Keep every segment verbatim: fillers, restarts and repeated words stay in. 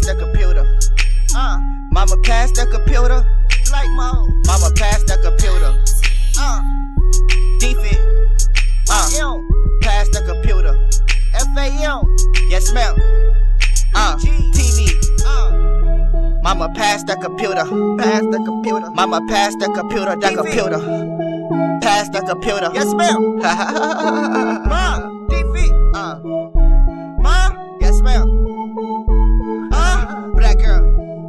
the computer. Uh, mama pass the computer. Like mom. Mama pass the computer. Uh, defit. Uh, pass the computer. F A M. Yes, ma'am. Uh, T V. Uh, mama pass the computer. Pass the computer. Mama pass the computer. The computer. Pass the computer. Yes, ma'am. Ma, defit. Uh, ma. Yes, ma'am. Uh, black girl.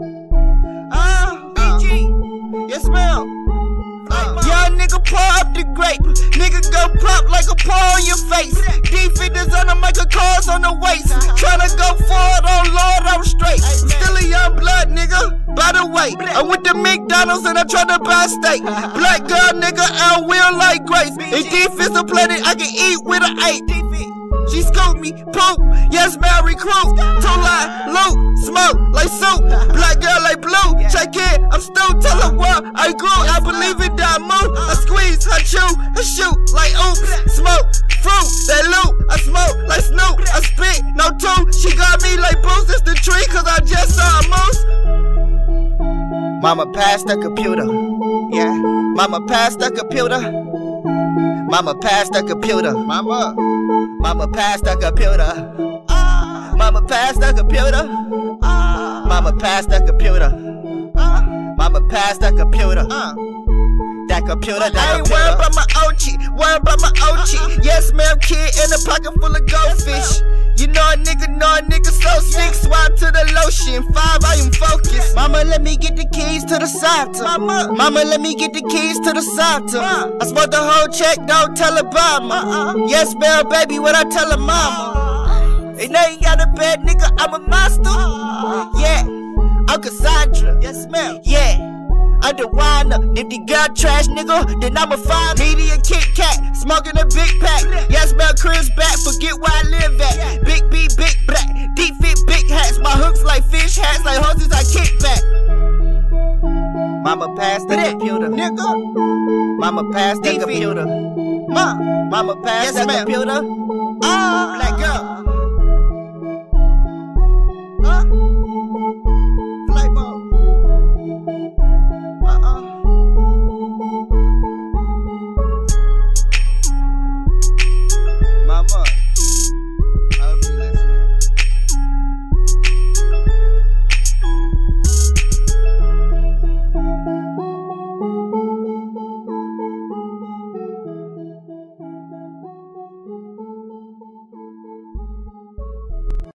Uh, B G. Yes, ma'am. Uh, young nigga pour up the grape. Nigga go pop like a paw on your face. Defit designer make a cars on the waist. Tryna go forward, oh Lord, I'm straight. I'm still a young blood nigga. By the way, I went to McDonald's and I tried to buy steak. Black girl nigga, I will like Grace. If defense a planet, I can eat with an eight. She scooped me, poop, yes man, recruit. Two line, loot, smoke like soup. Black girl like blue, check in, I'm still tell her what I grew. I believe in that move. I squeeze, I chew, I shoot like oops. Smoke, fruit, that loot, I smoke like Snoop. I spit, no two, she got me like Bruce. It's the tree, cause I just saw a moose. Mama pass the computer. Yeah, mama pass the computer. Mama pass the computer. Mama. Mama pass the computer. Uh, Mama pass the computer. Uh, Mama pass the computer. Uh, Mama pass the computer. Uh, that computer, that I ain't worried about my O G, worried about my O G. Uh-uh. Yes, ma'am, kid in a pocket full of goldfish. You know a nigga, know a nigga so sick. Swap to the lotion, five, I am focused. Mama, let me get the keys to the Santa. Mama, Mama, let me get the keys to the Santa. Uh, I smoked the whole check, don't tell Obama. Uh-uh. Yes, ma'am, baby, what I tell her mama. Uh, and they ain't got a bad nigga, I'm a monster. Uh, yeah, I'm Cassandra. Yes, ma'am. Yeah. I'm the whiner. If the girl trash, nigga, then I'ma find media Kit Kat, smoking a big pack. Yes, man, Chris back, forget where I live at. Big B, big black, deep fit, big hats. My hooks like fish hats, like horses I kick back. Mama pass the computer, nigga. Mama pass the computer. Ma, Mama pass the computer. Ah, black girl.